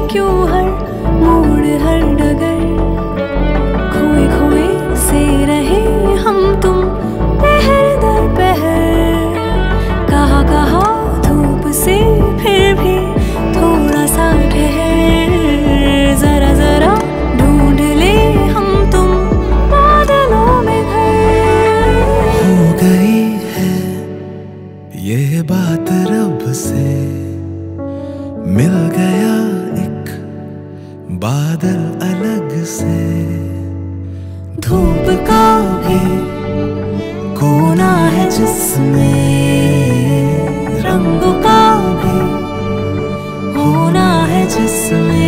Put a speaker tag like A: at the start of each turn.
A: क्यों हर मोड़ हर डगर खोए खोए से रहे हम तुम पहर दर पहर। कहा कहा धूप से फिर भी थोड़ा सा ठहर, जरा जरा ढूंढ ले हम तुम बादलों में घर।
B: हो गई है ये बात रब से, मिल गया एक बादल अलग से।
A: धूप का भी कोना है जिसमें रंगों का भी होना है जिसमें